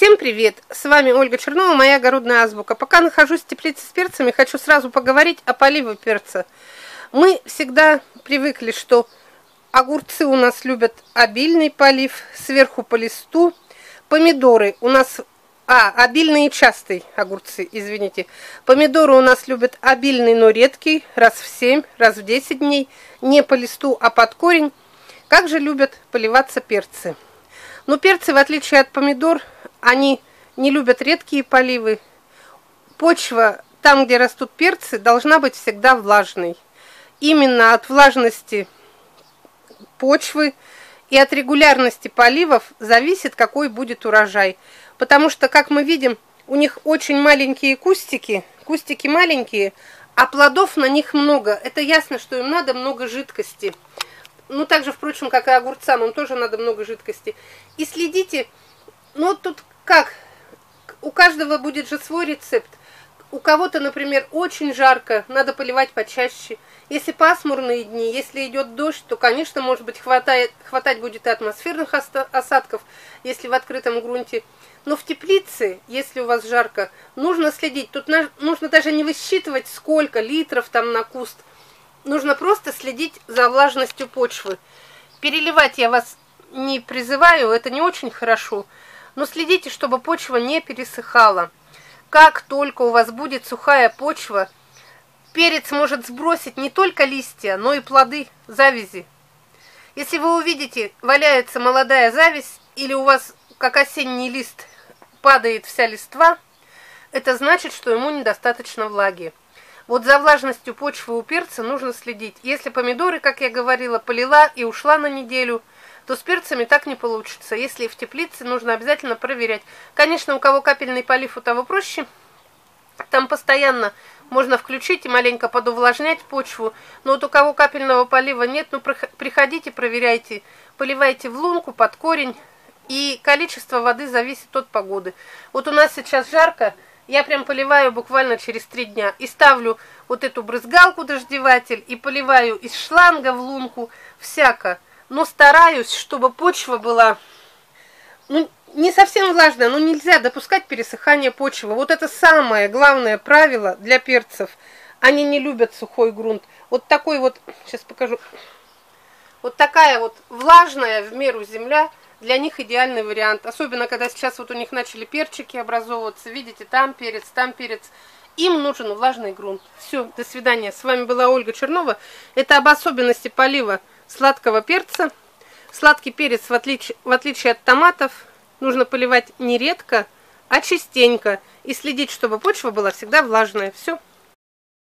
Всем привет! С вами Ольга Чернова, моя огородная азбука. Пока нахожусь в теплице с перцами, хочу сразу поговорить о поливе перца. Мы всегда привыкли, что огурцы у нас любят обильный полив, сверху по листу. Помидоры у нас... обильный и частый огурцы, извините. Помидоры у нас любят обильный, но редкий, раз в 7, раз в 10 дней. Не по листу, а под корень. Как же любят поливаться перцы? Но перцы, в отличие от помидор, они не любят редкие поливы. Почва, там, где растут перцы, должна быть всегда влажной. Именно от влажности почвы и от регулярности поливов зависит, какой будет урожай. Потому что, как мы видим, у них очень маленькие кустики маленькие, а плодов на них много. Это ясно, что им надо много жидкости. Ну, так же, впрочем, как и огурцам, им тоже надо много жидкости. И следите, ну, тут как, у каждого будет же свой рецепт. У кого-то, например, очень жарко, надо поливать почаще. Если пасмурные дни, если идет дождь, то, конечно, может быть, хватать будет и атмосферных осадков, если в открытом грунте. Но в теплице, если у вас жарко, нужно следить. Тут нужно даже не высчитывать, сколько литров там на куст. Нужно просто следить за влажностью почвы. Переливать я вас не призываю, это не очень хорошо. Но следите, чтобы почва не пересыхала. Как только у вас будет сухая почва, перец может сбросить не только листья, но и плоды, завязи. Если вы увидите, валяется молодая завязь, или у вас, как осенний лист, падает вся листва, это значит, что ему недостаточно влаги. Вот за влажностью почвы у перца нужно следить. Если помидоры, как я говорила, полила и ушла на неделю, то с перцами так не получится. Если в теплице, нужно обязательно проверять. Конечно, у кого капельный полив, у того проще. Там постоянно можно включить и маленько подувлажнять почву. Но вот у кого капельного полива нет, ну приходите, проверяйте. Поливайте в лунку, под корень. И количество воды зависит от погоды. Вот у нас сейчас жарко. Я прям поливаю буквально через 3 дня. И ставлю вот эту брызгалку-дождеватель и поливаю из шланга в лунку всяко. Но стараюсь, чтобы почва была, ну, не совсем влажная, но нельзя допускать пересыхания почвы. Вот это самое главное правило для перцев. Они не любят сухой грунт. Вот такой вот, сейчас покажу, вот такая вот влажная в меру земля для них идеальный вариант. Особенно, когда сейчас вот у них начали перчики образовываться. Видите, там перец, там перец. Им нужен влажный грунт. Все, до свидания. С вами была Ольга Чернова. Это об особенности полива сладкого перца. Сладкий перец, в отличие от томатов, нужно поливать не редко, а частенько. И следить, чтобы почва была всегда влажная. Все.